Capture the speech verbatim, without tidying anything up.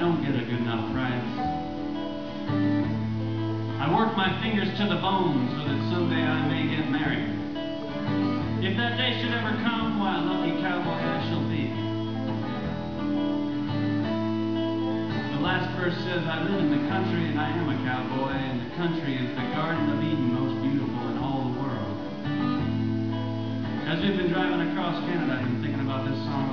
don't get a good enough price. I work my fingers to the bone so that someday I may get married. If that day should ever come, why, a lucky cowboy I shall be. The last verse says, I live in the country and I am a cowboy, and the country is the Garden of Eden, most beautiful in all the world. As we've been driving across Canada, I've been thinking about this song